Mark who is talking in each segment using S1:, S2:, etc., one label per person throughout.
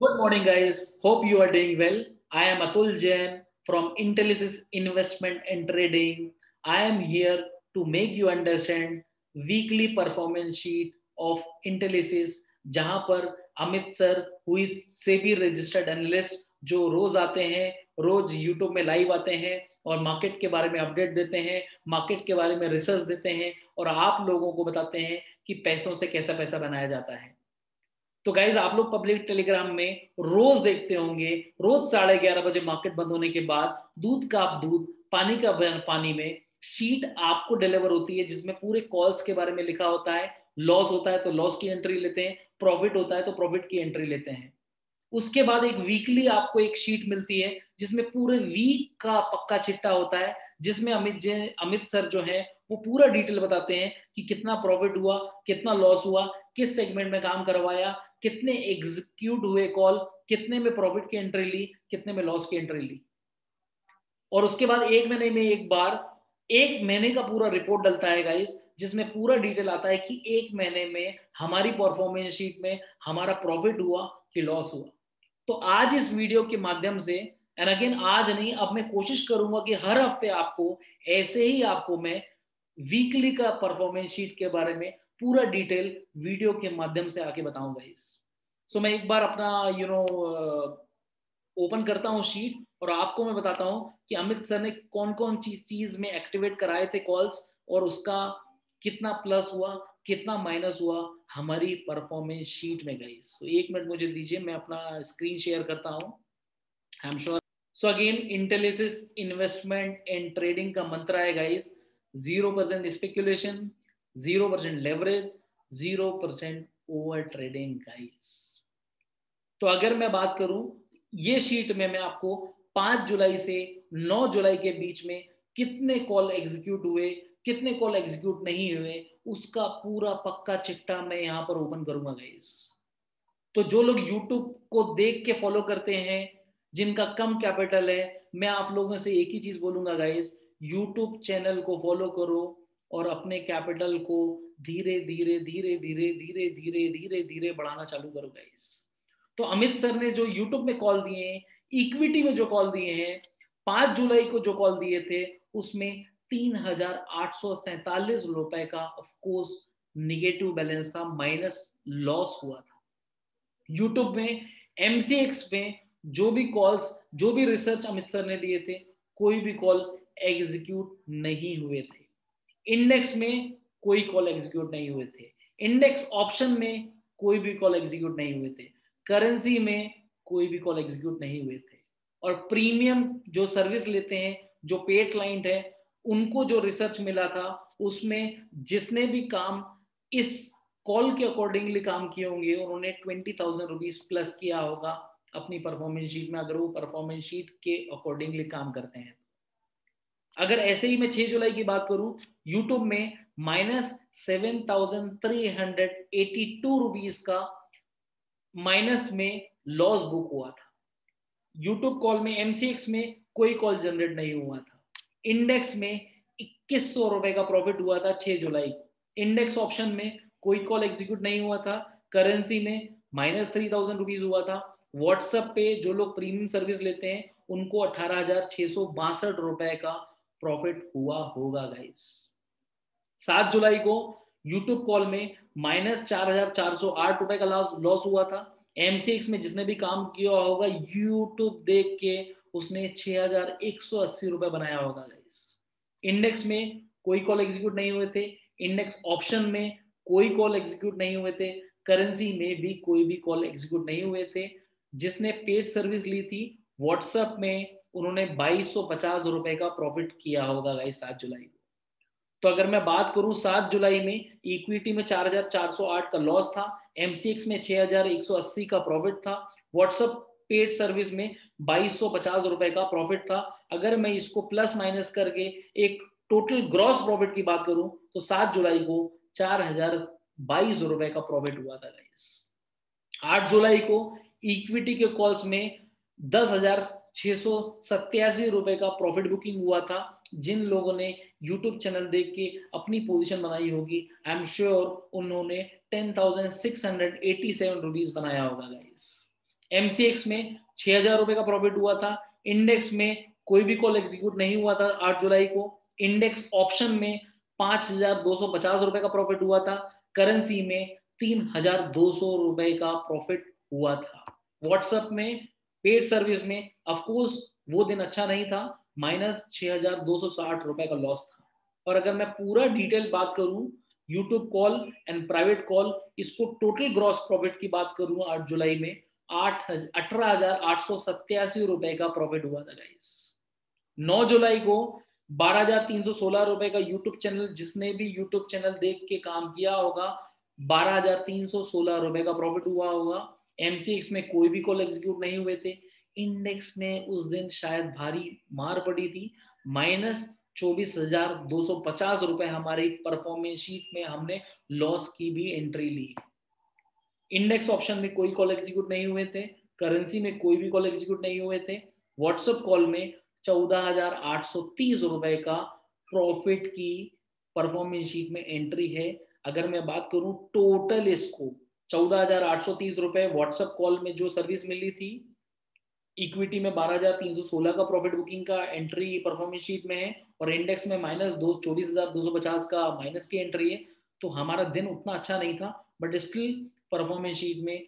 S1: Good morning, guys. Hope you are doing well. I am Atul Jain from Intellisys Investment and Trading. I am here to make you understand weekly performance sheet of Intellisys, जहां पर Amit sir who is SEBI registered analyst जो रोज आते हैं, रोज YouTube में live आते हैं और मार्केट के बारे में अपडेट देते हैं, मार्केट के बारे में रिसर्च देते हैं और आप लोगों को बताते हैं कि पैसों से कैसा पैसा बनाया जाता है। तो गाइज आप लोग पब्लिक टेलीग्राम में रोज देखते होंगे, रोज 11:30 बजे मार्केट बंद होने के बाद दूध का दूध पानी का पानी में शीट आपको डिलीवर होती है, जिसमें पूरे कॉल्स के बारे में लिखा होता है। लॉस होता है तो लॉस की एंट्री लेते हैं, प्रॉफिट होता है तो प्रॉफिट की एंट्री लेते हैं। उसके बाद एक वीकली आपको एक शीट मिलती है जिसमें पूरे वीक का पक्का चिट्टा होता है, जिसमें अमित सर जो है वो पूरा डिटेल बताते हैं कि कितना प्रॉफिट हुआ, कितना लॉस हुआ, किस सेगमेंट में काम करवाया, कितने एग्जीक्यूट हुए कॉल, कितने में प्रॉफिट की एंट्री ली, कितने में लॉस की एंट्री ली। और उसके बाद एक महीने में एक बार एक महीने का पूरा रिपोर्ट डलता है गाइस, जिसमें पूरा डिटेल आता है कि एक महीने में हमारी परफॉर्मेंस शीट में हमारा प्रॉफिट हुआ कि लॉस हुआ। तो आज इस वीडियो के माध्यम से, एंड अगेन आज नहीं, अब मैं कोशिश करूंगा कि हर हफ्ते आपको ऐसे ही आपको मैं वीकली का परफॉर्मेंस शीट के बारे में पूरा डिटेल वीडियो के माध्यम से आके बताऊंगा इस। सो मैं एक बार अपना ओपन करता हूँ शीट और आपको मैं बताता हूँ कि अमित सर ने कौन कौन चीज में एक्टिवेट कराए थे कॉल्स और उसका कितना प्लस हुआ, कितना माइनस हुआ हमारी परफॉर्मेंस शीट में गई। सो एक मिनट मुझे दीजिए, मैं अपना स्क्रीन शेयर करता हूँ। I am sure. So again Intellisys investment and trading का मंत्र है guys, 0% speculation, 0% leverage, 0% over trading guys. तो अगर मैं बात करूं ये शीट में, मैं आपको 5 जुलाई से 9 जुलाई के बीच में कितने कॉल एग्जीक्यूट हुए, कितने कॉल एग्जीक्यूट नहीं हुए, उसका पूरा पक्का चिट्ठा मैं यहां पर ओपन करूंगा गाइस। तो जो लोग YouTube को देख के फॉलो करते हैं, जिनका कम कैपिटल है, मैं आप लोगों से एक ही चीज बोलूंगा गाइस, YouTube चैनल को फॉलो करो और अपने कैपिटल को धीरे धीरे धीरे धीरे धीरे धीरे धीरे धीरे बढ़ाना चालू करो गाइस। तो अमित सर ने जो यूट्यूब में कॉल दिए हैं, इक्विटी में जो कॉल दिए हैं, 5 जुलाई को जो कॉल दिए थे, उसमें 3,847 रुपए का ऑफकोर्स निगेटिव बैलेंस था, माइनस लॉस हुआ था। यूट्यूब में एमसीएक्स में जो भी कॉल्स, जो भी रिसर्च अमित सर ने दिए थे, कोई भी कॉल एग्जीक्यूट नहीं हुए थे। इंडेक्स में कोई कॉल एग्जीक्यूट नहीं हुए थे। इंडेक्स ऑप्शन में कोई भी कॉल एग्जीक्यूट नहीं हुए थे। करेंसी में कोई भी कॉल एग्जीक्यूट नहीं हुए थे। और प्रीमियम जो सर्विस लेते हैं, जो पेड क्लाइंट है, उनको जो रिसर्च मिला था, उसमें जिसने भी काम इस कॉल के अकॉर्डिंगली काम किए होंगे, उन्होंने 20,000 रुपीज प्लस किया होगा अपनी परफॉर्मेंस शीट में, अगर वो परफॉर्मेंस शीट के अकॉर्डिंगली काम करते हैं। अगर ऐसे ही मैं 6 जुलाई की बात करूं, यूट्यूब में -7,382 रुपीज का माइनस में लॉस बुक हुआ था। यूट्यूब कॉल में एमसीएक्स में कोई कॉल जनरेट नहीं हुआ था। इंडेक्स में 2100 रुपए का प्रॉफिट हुआ था 6 जुलाई को। इंडेक्स ऑप्शन में कोई कॉल एग्जीक्यूट नहीं हुआ था। करेंसी में -3,000 रुपीज हुआ था। व्हाट्सएप पे जो लोग प्रीमियम सर्विस लेते हैं, उनको 18,662 रुपए का प्रॉफिट हुआ होगा गाइस। 7 जुलाई को यूट्यूब कॉल में -4,408 रुपए का लॉस हुआ था। एमसीएक्स में जिसने भी काम किया होगा यूट्यूब देख के, उसने 6,180 रुपए बनाया होगा गाइस। इंडेक्स में कोई कॉल एग्जीक्यूट नहीं हुए थे। इंडेक्स ऑप्शन में कोई कॉल एग्जीक्यूट नहीं हुए थे। करेंसी में भी कोई भी कॉल एग्जीक्यूट नहीं हुए थे। जिसने पेड सर्विस ली थी व्हाट्सएप में, उन्होंने 2,250 रुपए का प्रॉफिट किया होगा गाइस 7 जुलाई को। तो अगर मैं बात करूं 7 जुलाई में, इक्विटी में 4,408 का लॉस था, एमसीएक्स में 6,180 का प्रॉफिट था, व्हाट्सएप पेड सर्विस में 2,250 रुपए का प्रॉफिट था। अगर मैं इसको प्लस माइनस करके एक टोटल ग्रॉस प्रॉफिट की बात करूं, तो 7 जुलाई को 4,022 रुपए का प्रॉफिट हुआ था गाइस। 8 जुलाई को इक्विटी के कॉल्स में 10,687 रुपए का प्रॉफिट बुकिंग हुआ था। जिन लोगों ने यूट्यूब चैनल देख के अपनी पोजीशन बनाई होगी, आई एम श्योर उन्होंने 10,687 रुपीज बनाया होगा गाइस। MCX में 6,000 रुपए का प्रॉफिट हुआ था। इंडेक्स में कोई भी कॉल एग्जीक्यूट नहीं हुआ था 8 जुलाई को। इंडेक्स ऑप्शन में 5,250 रुपए का प्रॉफिट हुआ था। करेंसी में 3,200 रुपए का प्रॉफिट हुआ था। व्हाट्सएप में पेड सर्विस में ऑफकोर्स वो दिन अच्छा नहीं था, -6,260 रुपए का लॉस था। और अगर मैं पूरा डिटेल बात करूं YouTube call and private call, इसको टोटल ग्रॉस प्रॉफिट की बात करूं 8 जुलाई में 18,887 रुपए का प्रॉफिट हुआ था गाइस। 9 जुलाई को 12,316 रुपए का यूट्यूब चैनल, जिसने भी यूट्यूब चैनल देख के काम किया होगा, 12,316 रुपए का प्रॉफिट हुआ होगा। MCX में कोई भी कॉल एग्जीक्यूट नहीं हुए थे। इंडेक्स में उस दिन शायद भारी मार पड़ी थी, -24,250 रुपए हमारी परफॉर्मेंस शीट में हमने लॉस की भी एंट्री ली। इंडेक्स ऑप्शन में कोई कॉल एग्जीक्यूट नहीं हुए थे। करेंसी में कोई भी कॉल एग्जीक्यूट नहीं हुए थे। व्हाट्सएप कॉल में 14,830 रुपए का प्रॉफिट की परफॉर्मेंस शीट में एंट्री है। अगर मैं बात करूं टोटल इसको 14,830 रुपए व्हाट्सएप कॉल में जो सर्विस मिली थी, इक्विटी में 12,316 का प्रॉफिट बुकिंग का एंट्री परफॉर्मेंस शीट में है, और इंडेक्स में -24,250 का माइनस की एंट्री है। तो हमारा दिन उतना अच्छा नहीं था, बट स्टिल परफॉर्मेंस शीट में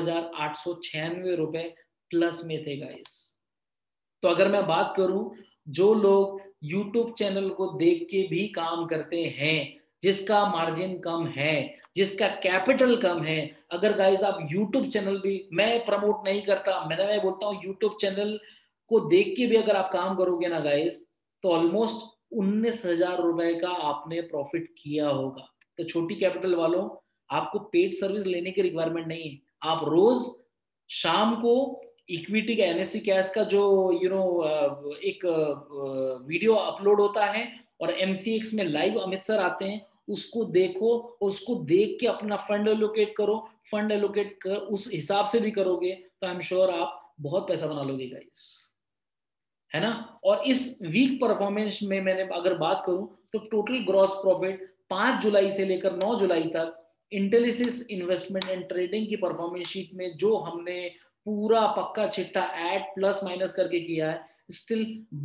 S1: 2,896 रुपए प्लस में थे गाइस। तो अगर मैं बात करूं जो लोग यूट्यूब चैनल को देख के भी काम करते हैं, जिसका मार्जिन कम है, जिसका कैपिटल कम है, अगर गाइस आप यूट्यूब चैनल भी, मैं प्रमोट नहीं करता, मैं बोलता हूँ यूट्यूब चैनल को देख के भी अगर आप काम करोगे ना गाइस, तो ऑलमोस्ट 19,000 रुपए का आपने प्रॉफिट किया होगा। तो छोटी कैपिटल वालों, आपको पेड सर्विस लेने की रिक्वायरमेंट नहीं है। आप रोज शाम को इक्विटी का NSE कैश का जो एक वीडियो अपलोड होता है, और MCX में लाइव अमित सर आते हैं, उसको देखो, उसको देख के अपना फंड एलोकेट करो। फंड एलोकेट कर उस हिसाब से भी करोगे तो आई एम श्योर आप बहुत पैसा बना लोगे गाइस, है ना। और इस वीक परफॉर्मेंस में मैंने अगर बात करूं तो टोटल ग्रॉस प्रॉफिट 5 जुलाई से लेकर 9 जुलाई तक इंटेलिसिस इन्वेस्टमेंट एंड ट्रेडिंग की परफॉर्मेंस शीट में जो हमने पूरा पक्का चिट्ठा ऐड प्लस माइनस करके किया है, स्टिल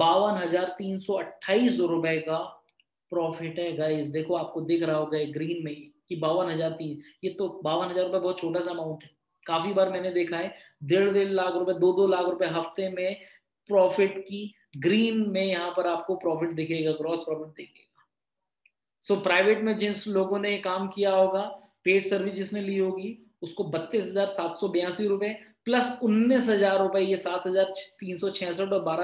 S1: 52,328 रुपए का प्रॉफिट है गाइस। देखो आपको दिख रहा होगा ग्रीन में कि 52,003, ये तो 52,000 रुपए बहुत छोटा सा अमाउंट है। काफी बार मैंने देखा है 1.5 लाख रुपए 2 लाख रुपए हफ्ते में प्रॉफिट की ग्रीन में यहाँ पर आपको प्रॉफिट दिखेगा, ग्रॉस प्रॉफिट दिखेगा। सो प्राइवेट में जिन लोगों ने काम किया होगा, पेड सर्विस जिसने ली होगी, उसको 32,782 रुपए प्लस 19,000 रुपए, ये 7,366 और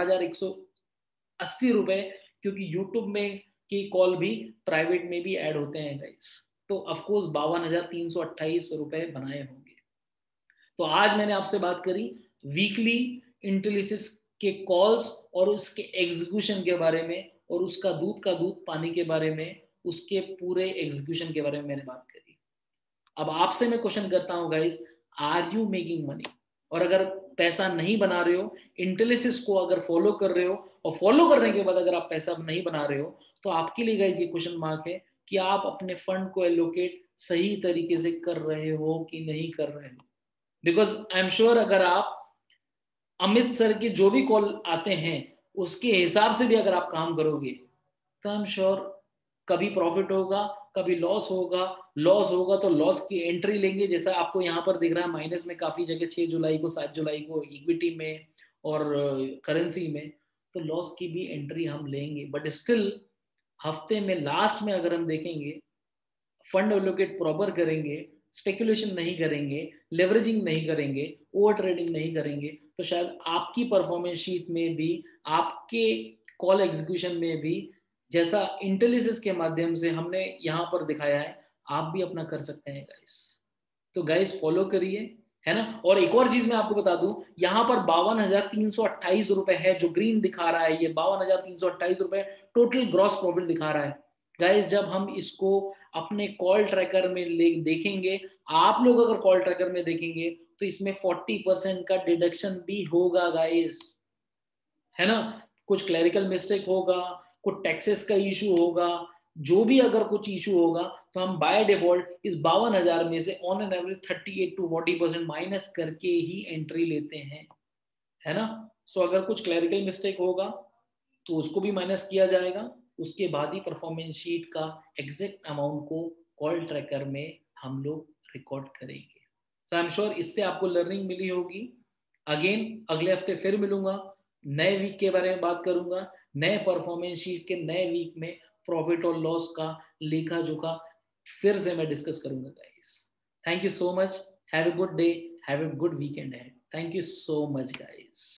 S1: 12,180 रुपए, क्योंकि यूट्यूब में की कॉल भी प्राइवेट में भी ऐड होते हैं गाइस। तो ऑफकोर्स 52,328 रुपए बनाए होंगे। तो आज मैंने आपसे बात करी वीकली इंटेलिसिस के कॉल्स और उसके एग्जीक्यूशन के बारे में, और उसका दूध का दूध पानी के बारे में, उसके पूरे एग्जीक्यूशन के बारे में मैंने बात करी। अब आपसे मैं क्वेश्चन करता हूं guys, are you making money? और अगर पैसा नहीं बना रहे हो, इंटेलिसिस को अगर फॉलो कर रहे हो, और फॉलो करने के बाद अगर आप पैसा नहीं बना रहे हो, तो आपके लिए गाइस ये क्वेश्चन मार्क है कि आप अपने फंड को एलोकेट सही तरीके से कर रहे हो कि नहीं कर रहे हो। बिकॉज आई एम श्योर अगर आप अमित सर के जो भी कॉल आते हैं उसके हिसाब से भी अगर आप काम करोगे, तो आई एम श्योर कभी प्रॉफिट होगा, कभी लॉस होगा। लॉस होगा तो लॉस की एंट्री लेंगे, जैसा आपको यहाँ पर दिख रहा है माइनस में काफी जगह 6 जुलाई को 7 जुलाई को इक्विटी में और करेंसी में, तो लॉस की भी एंट्री हम लेंगे। बट स्टिल हफ्ते में लास्ट में अगर हम देखेंगे, फंड एलोकेट प्रॉपर करेंगे, स्पेकुलेशन नहीं करेंगे, लेवरेजिंग नहीं करेंगे, ओवर ट्रेडिंग नहीं करेंगे, तो शायद आपकी परफॉर्मेंस शीट में भी, आपके कॉल एग्जीक्यूशन में भी, जैसा इंटेलिजेंस के माध्यम से हमने यहाँ पर दिखाया है, आप भी अपना कर सकते हैं गाइस। तो गाइस फॉलो करिए, है ना। और एक और चीज मैं आपको बता दूं, यहाँ पर 52,328 रुपए है जो ग्रीन दिखा रहा है, ये 52,328 रुपए टोटल ग्रॉस प्रॉफिट दिखा रहा है गाइस। जब हम इसको अपने कॉल ट्रैकर में देखेंगे, आप लोग अगर कॉल ट्रैकर में देखेंगे, तो इसमें 40% का डिडक्शन भी होगा गाइस, है ना। कुछ क्लरिकल मिस्टेक होगा, कुछ टैक्सेस का इशू होगा, जो भी अगर कुछ इशू होगा तो हम बाय डिफॉल्ट इस 52,000 में से on an average 38 to 40% minus करके ही एंट्री लेते हैं, है ना। सो अगर कुछ क्लरिकल मिस्टेक होगा तो उसको भी माइनस किया जाएगा, उसके बाद ही परफॉर्मेंस शीट का एग्जैक्ट अमाउंट को कॉल ट्रैकर में हम लोग रिकॉर्ड करेंगे। सो आई एम श्योर इससे आपको लर्निंग मिली होगी। अगेन अगले हफ्ते फिर मिलूंगा, नए वीक के बारे में बात करूंगा, नए परफॉर्मेंस शीट के नए वीक में प्रॉफिट और लॉस का लेखा जोखा फिर से मैं डिस्कस करूंगा guys. Thank you so much, have a good day, have a good weekend है, thank you so much guys.